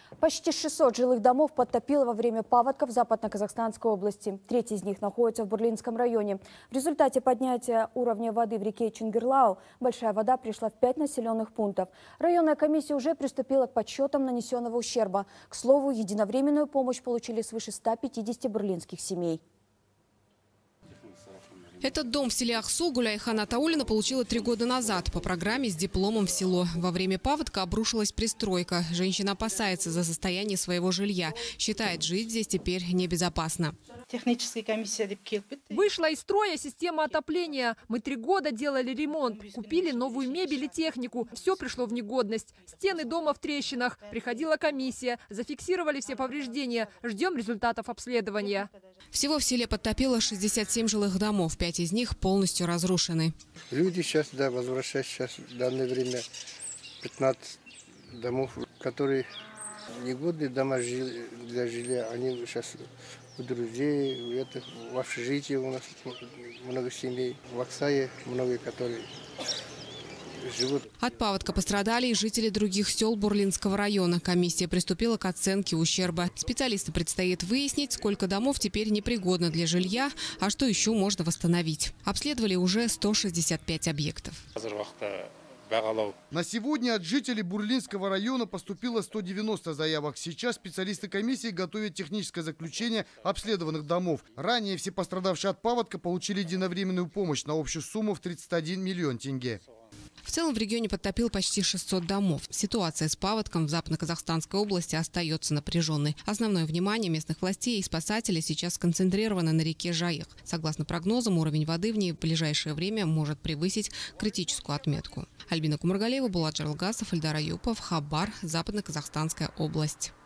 Почти 600 жилых домов подтопило во время паводка в Западно-Казахстанской области. Треть из них находится в Бурлинском районе. В результате поднятия уровня воды в реке Чингирлау большая вода пришла в 5 населенных пунктов. Районная комиссия уже приступила к подсчетам нанесенного ущерба. К слову, единовременную помощь получили свыше 150 бурлинских семей. Этот дом в селе Ахсу Гуляйхан Атаулина получила 3 года назад по программе «С дипломом в село». Во время паводка обрушилась пристройка. Женщина опасается за состояние своего жилья. Считает, жить здесь теперь небезопасно. Вышла из строя система отопления. Мы 3 года делали ремонт. Купили новую мебель и технику. Все пришло в негодность. Стены дома в трещинах. Приходила комиссия. Зафиксировали все повреждения. Ждем результатов обследования. Всего в селе подтопило 67 жилых домов. 5 из них полностью разрушены. Люди сейчас, возвращаются сейчас в данное время 15 домов, которые негодные дома для жилья. Они сейчас у друзей, в общежитии у нас много семей, в Аксае много, которые живут. От паводка пострадали и жители других сел Бурлинского района. Комиссия приступила к оценке ущерба. Специалистам предстоит выяснить, сколько домов теперь непригодно для жилья, а что еще можно восстановить. Обследовали уже 165 объектов. На сегодня от жителей Бурлинского района поступило 190 заявок. Сейчас специалисты комиссии готовят техническое заключение обследованных домов. Ранее все пострадавшие от паводка получили единовременную помощь на общую сумму в 31 миллион тенге. В целом в регионе подтопил почти 600 домов. Ситуация с паводком в Западно-Казахстанской области остается напряженной. Основное внимание местных властей и спасателей сейчас сконцентрировано на реке Жайык. Согласно прогнозам, уровень воды в ней в ближайшее время может превысить критическую отметку. Альбина Кумаргалиева, Булат Джаралгасов, Эльдар Аюпов, Хабар, Западно-Казахстанская область.